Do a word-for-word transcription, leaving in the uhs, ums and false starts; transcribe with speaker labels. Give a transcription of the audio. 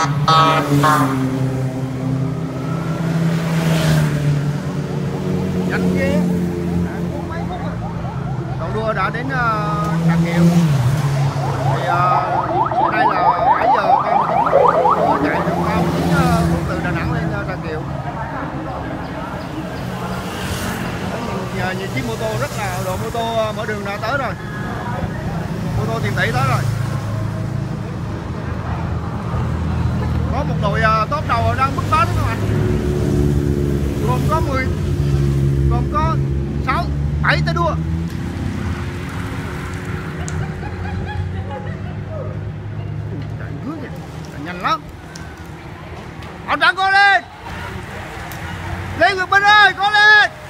Speaker 1: Nhanh ghê. Đầu đua đã đến uh, Trà Kiệu. Thì uh, đây là bảy giờ ba mươi phút chạy được ba mươi chín phút từ Đà Nẵng lên uh, Trà Kiệu. Nhờ nhiều chiếc mô tô rất là đội mô tô mở đường đã tới rồi. Mô tô tiền tỷ tới rồi. Có một đội uh, top đầu đang bứt phá đó các bạn. Gồm có mười, gồm có sáu, bảy tay đua. Chạy cướp kìa, chạy nhanh lắm. Ông Đặng có lên. Lê Nguyệt Bình ơi, có lên.